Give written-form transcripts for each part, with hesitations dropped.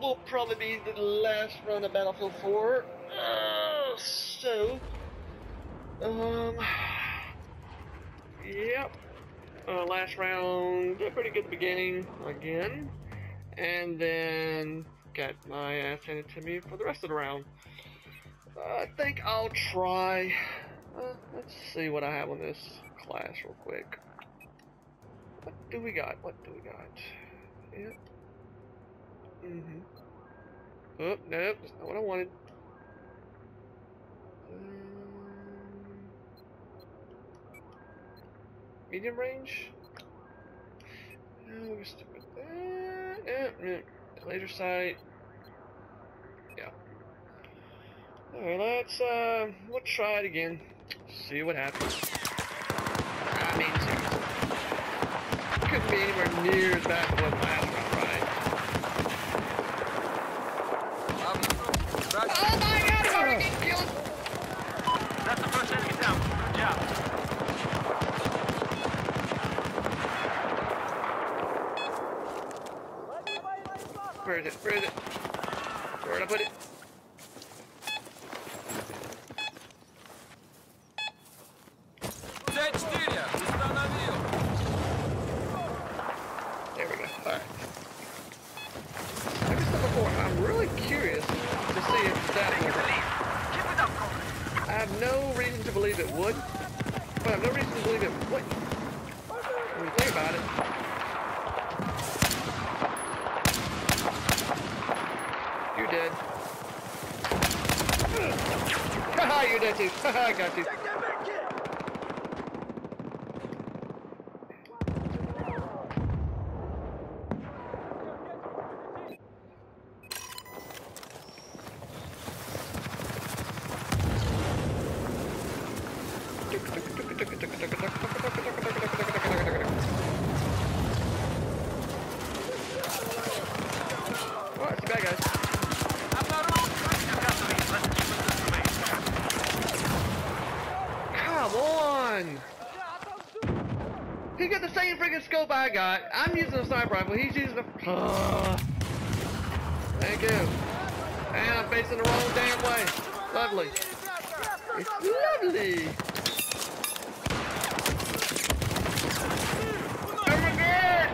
will probably be the last run of Battlefield 4. Yep. Last round, did pretty good at the beginning again, and then got my ass handed to me for the rest of the round. I think I'll try. Let's see what I have on this class real quick. What do we got? Yep. Oh, nope, that's not what I wanted. Medium range? No, we're stick with that. Laser sight. Yeah. Alright, we'll try it again. See what happens. I mean, seriously. Couldn't be anywhere near as bad as what last round, right? Oh my god, I'm already getting killed! That's the first enemy down. Good job. Where is it? Where'd I put it? There we go. Alright. Like I said before, I'm really curious to see if that will. I have no reason to believe it would, but I have no reason to believe it wouldn't. When you think about it. You're dead. Haha, you're dead too. Haha, I got you. He got the same freaking scope I got. I'm using a sniper rifle. He's using a. Thank you. And I'm facing the wrong damn way. Lovely. It's lovely. Oh my god.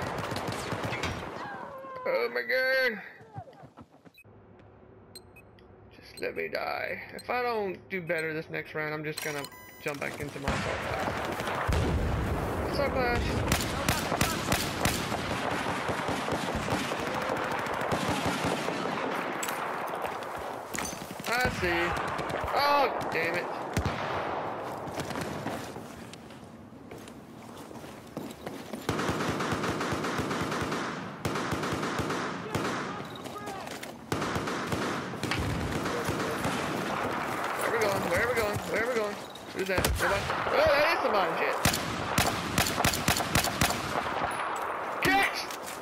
Oh my god. Just let me die. If I don't do better this next round, I'm just gonna jump back into my assault class. Assault class. I see. Oh, damn it. Where are we going? Where are we going? Who's that? Somebody? Oh, that is somebody. Shit. Catch!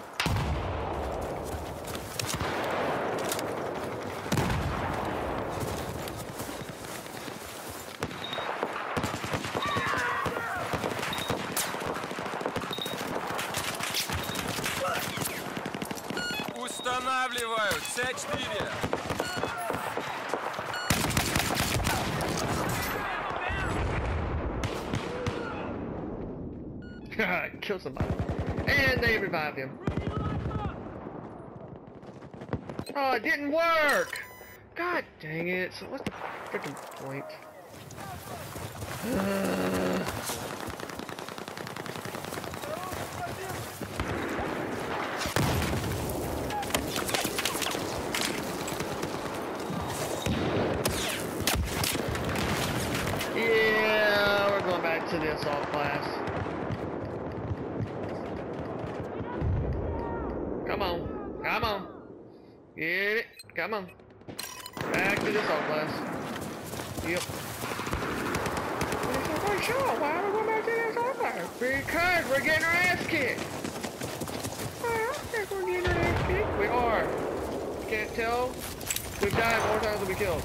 Устанавливаю C4. Kill somebody. And they revive him. Oh, it didn't work! God dang it. So what's the freaking point? Yeah, we're going back to the assault class. Come on. Come on. Get it. Come on. Back to the assault class. Yep. Oh, sure. Why are we going back to the assault class? Because we're getting our ass kicked. I don't think we're getting our ass kicked. We are. Can't tell. We've died more times than we killed.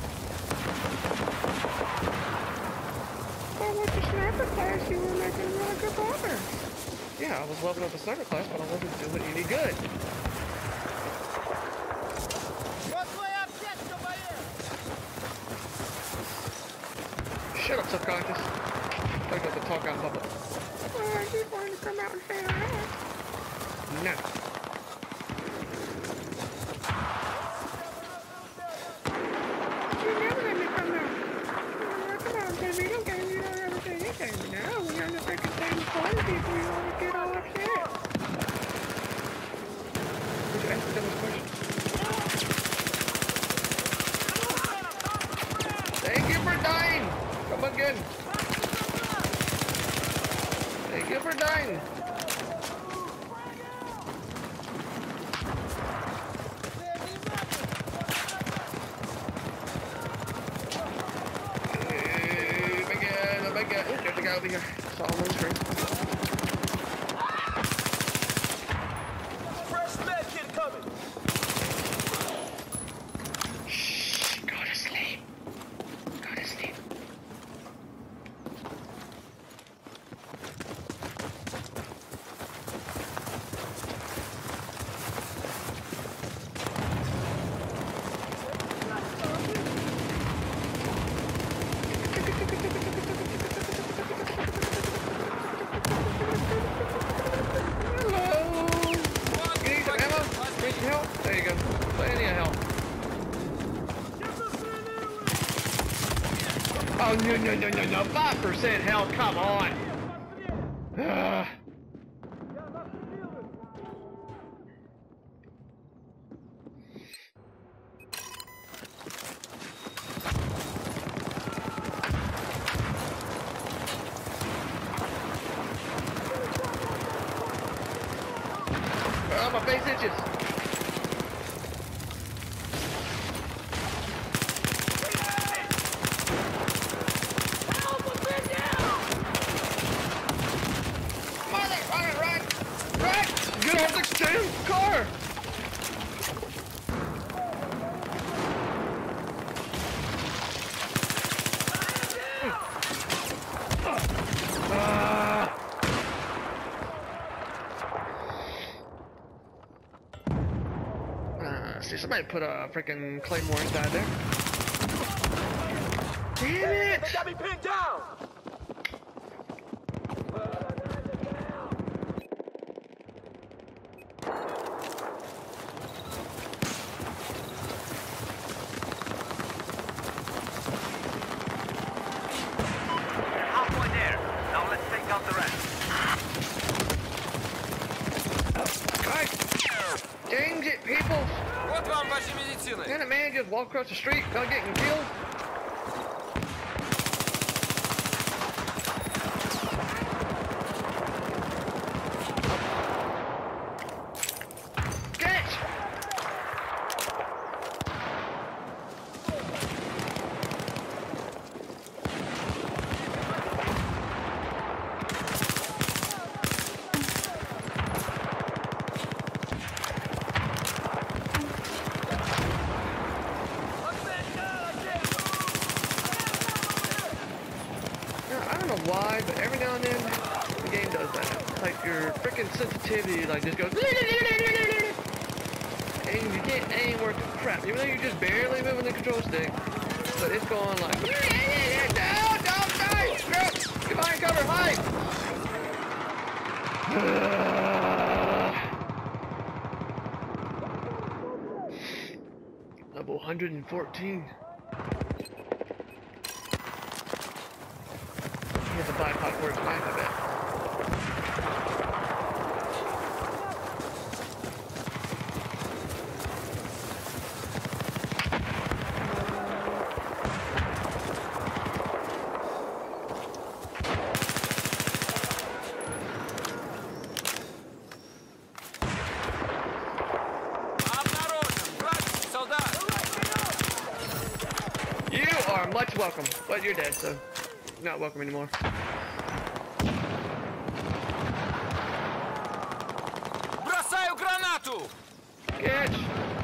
Well, with the sniper class, you were making really good progress. Yeah, I was leveling up the sniper class, but I wasn't doing any good. Shut up, subconscious. I got to talk out in public. Oh, I just wanted to come out and say hi. No. You never let me come out. Oh, come on, baby. Don't get me. You don't ever say anything. No, when you're on the freaking same phone people, you always get all upset. Would you ask the dumbest question? Thank you for dying. Come again. Thank you for dying. Oh my god. There's a guy over here. Saw him on the screen. Fresh med kit coming. Shh. Go to sleep. Go to sleep. Help? There you go. Plenty of help. Oh, no. 5% health, come on. Oh, my face itches. Get off the damn car! See, somebody put a freaking claymore inside there. Damn it! They got me pinned down. Halfway there. Now let's take out the rest. God dang it, people! Вот вам ваши медицины. Can't a man just walk across the street without getting killed? Catch! I don't know why, but every now and then the game does that. Like your freaking sensitivity, like just goes, and you can't aim worth a crap, even though you're just barely moving the control stick. But it's going like, no, don't die, get behind cover, hide. Level 114. He has a bipod for his knife, I bet. You are much welcome, but you're dead, so not welcome anymore. Бросаю гранату. Catch!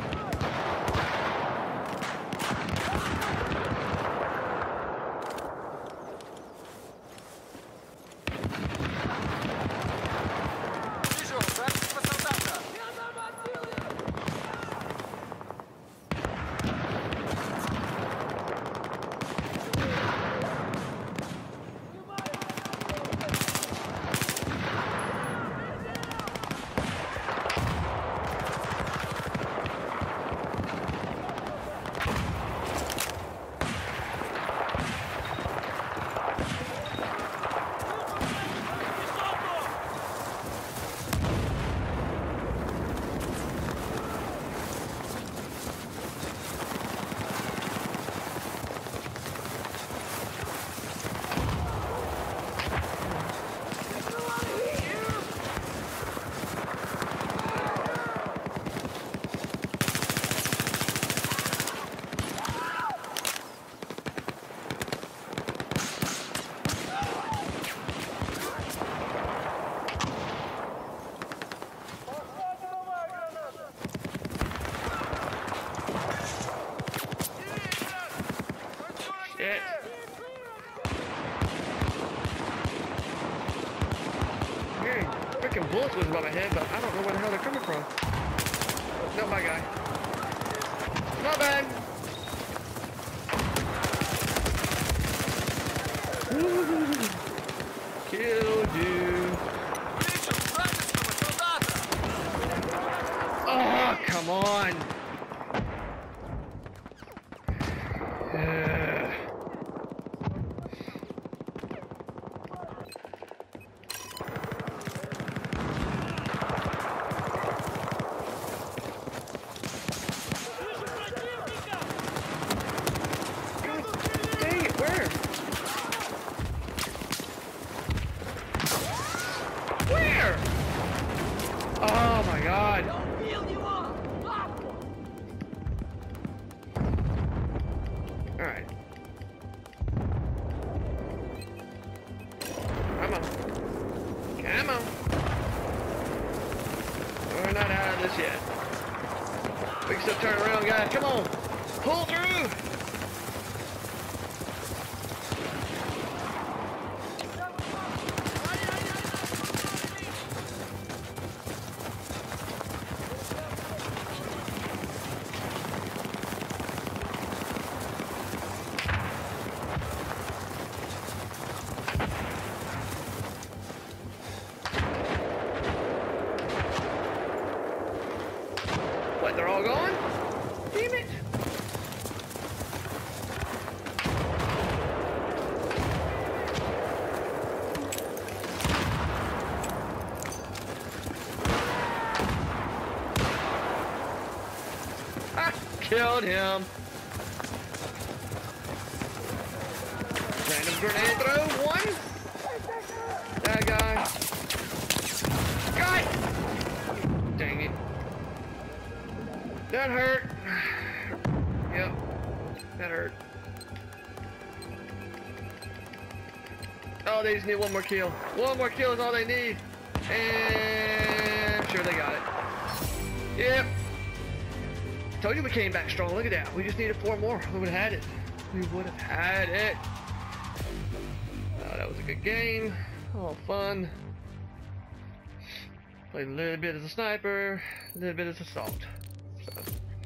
Вижу, братского солдата. fucking bullets whizzing by my head, but I don't know where the hell they're coming from. No, my guy. Not bad. Killed you. Oh, come on. Oh my god. Alright. Come on. Come on. We're not out of this yet. We can still turn around, guys. Come on. Pull through. What, they're all gone? Damn it! I killed him. Random grenade throw, one. That guy. God! Dang it. That hurt. Yep, that hurt. Oh, they just need one more kill. One more kill is all they need. And sure, they got it. Yep. Told you we came back strong. Look at that. We just needed 4 more. We would have had it. We would have had it. Oh, that was a good game. Oh, fun. Played a little bit as a sniper, a little bit as assault. So,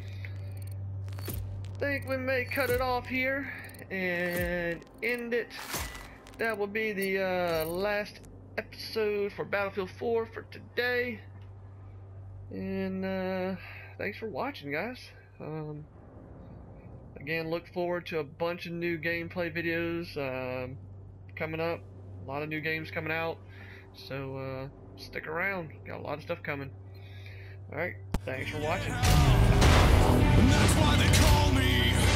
think we may cut it off here and end it. That will be the last episode for Battlefield 4 for today. And thanks for watching, guys. Again, look forward to a bunch of new gameplay videos coming up. A lot of new games coming out. So stick around. Got a lot of stuff coming. Alright, thanks for watching. And that's why they call me